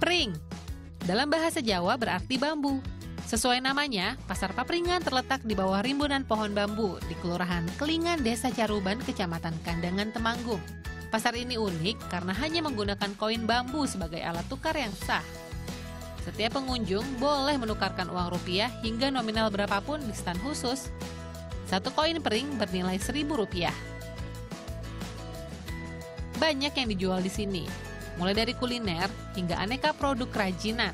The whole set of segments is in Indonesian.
Pring. Dalam bahasa Jawa berarti bambu. Sesuai namanya, Pasar Papringan terletak di bawah rimbunan pohon bambu di Kelurahan Kelingan, Desa Caruban, Kecamatan Kandangan, Temanggung. Pasar ini unik karena hanya menggunakan koin bambu sebagai alat tukar yang sah. Setiap pengunjung boleh menukarkan uang rupiah hingga nominal berapapun di stand khusus. Satu koin pring bernilai Rp1.000. Banyak yang dijual di sini, mulai dari kuliner hingga aneka produk kerajinan.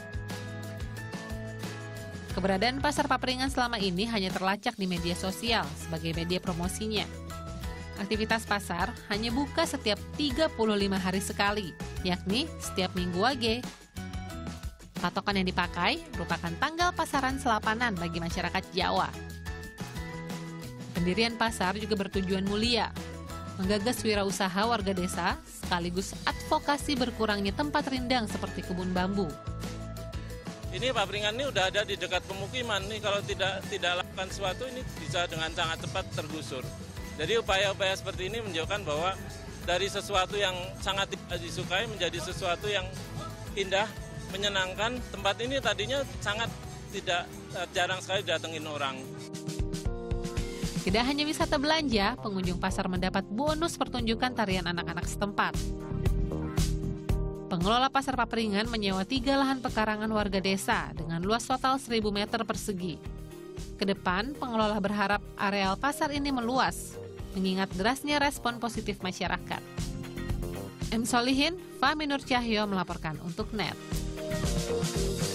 Keberadaan Pasar Papringan selama ini hanya terlacak di media sosial sebagai media promosinya. Aktivitas pasar hanya buka setiap 35 hari sekali, yakni setiap Minggu Wage. Patokan yang dipakai merupakan tanggal pasaran selapanan bagi masyarakat Jawa. Pendirian pasar juga bertujuan mulia, menggagas wirausaha warga desa sekaligus advokasi berkurangnya tempat rindang seperti kebun bambu. Ini Papringan ini udah ada di dekat pemukiman nih, kalau tidak lakukan sesuatu ini bisa dengan sangat cepat tergusur. Jadi upaya-upaya seperti ini menunjukkan bahwa dari sesuatu yang sangat disukai menjadi sesuatu yang indah, menyenangkan. Tempat ini tadinya sangat jarang sekali datengin orang. Tidak hanya wisata belanja, pengunjung pasar mendapat bonus pertunjukan tarian anak-anak setempat. Pengelola Pasar Papringan menyewa 3 lahan pekarangan warga desa dengan luas total 1.000 meter persegi. Kedepan, pengelola berharap areal pasar ini meluas, mengingat derasnya respon positif masyarakat. M. Solihin, Fahmi Nur Cahyo melaporkan untuk NET.